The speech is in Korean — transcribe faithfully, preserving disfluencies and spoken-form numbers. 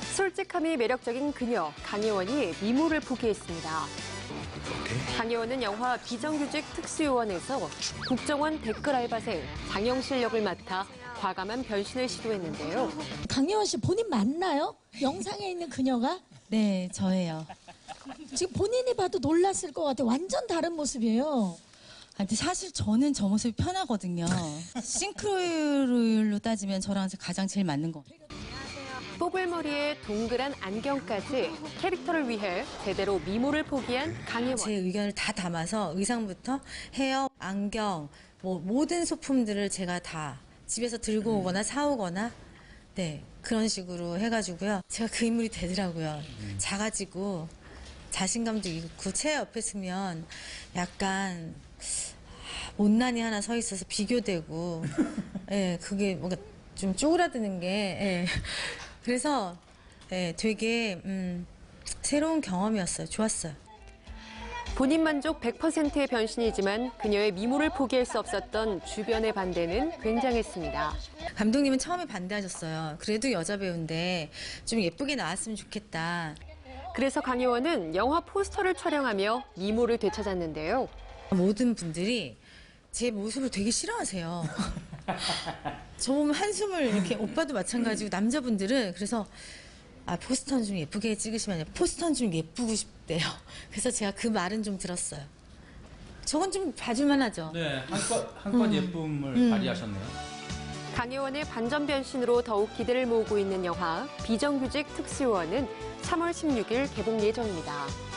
솔직함이 매력적인 그녀, 강혜원이 미모를 포기했습니다. 강혜원은 영화 비정규직 특수요원에서 국정원 댓글 알바생 장영실 역을 맡아 과감한 변신을 시도했는데요. 강혜원 씨 본인 맞나요? 영상에 있는 그녀가? 네, 저예요. 지금 본인이 봐도 놀랐을 것 같아요. 완전 다른 모습이에요. 근데 사실 저는 저 모습이 편하거든요. 싱크로율로 따지면 저랑 가장 제일 맞는 거. 뽀글머리에 동그란 안경까지 캐릭터를 위해 제대로 미모를 포기한 강혜원. 제 의견을 다 담아서 의상부터 헤어, 안경, 뭐 모든 소품들을 제가 다 집에서 들고 오거나 사오거나 네 그런 식으로 해가지고요. 제가 그 인물이 되더라고요. 작아지고 자신감도 있고 제 옆에 서면 약간 못난이 하나 서 있어서 비교되고 예 그게 뭔가 좀 쪼그라드는 게 예. 그래서 예, 되게 음, 새로운 경험이었어요. 좋았어요. 본인 만족 백 퍼센트의 변신이지만 그녀의 미모를 포기할 수 없었던 주변의 반대는 굉장했습니다. 감독님은 처음에 반대하셨어요. 그래도 여자 배우인데 좀 예쁘게 나왔으면 좋겠다. 그래서 강혜원은 영화 포스터를 촬영하며 미모를 되찾았는데요. 모든 분들이 제 모습을 되게 싫어하세요. 저 보면 한숨을 이렇게 오빠도 마찬가지고 남자분들은 그래서 아 포스터는 좀 예쁘게 찍으시면 포스터는 좀 예쁘고 싶대요. 그래서 제가 그 말은 좀 들었어요. 저건 좀 봐줄만 하죠. 네, 한껏 한껏 음. 예쁨을 음. 발휘하셨네요. 강혜원의 반전 변신으로 더욱 기대를 모으고 있는 영화 비정규직 특수요원은 삼월 십육일 개봉 예정입니다.